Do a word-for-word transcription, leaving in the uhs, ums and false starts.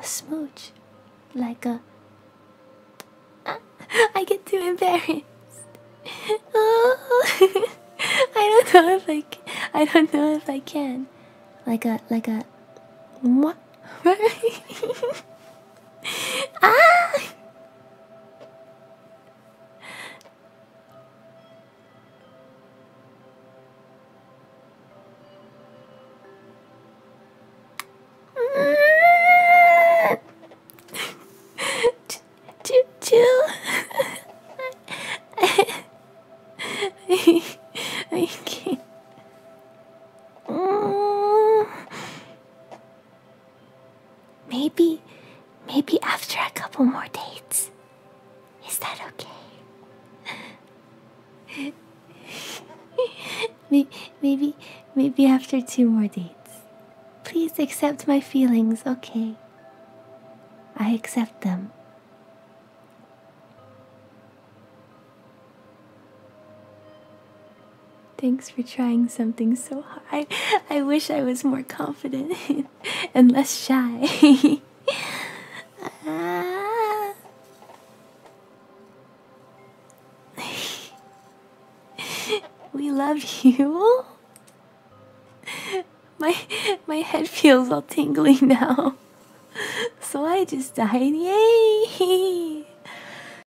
smooch, like a. I get too embarrassed. Oh, I don't know if I. Can. I don't know if I can. Like a like a. What? Ah! Choo choo. I can't. Maybe, maybe after a couple more dates. Is that okay? maybe, maybe after two more dates. Please accept my feelings, okay? I accept them. Thanks for trying something so hard. I, I wish I was more confident and less shy. Ah. We love you. My my head feels all tingly now. So I just died. Yay!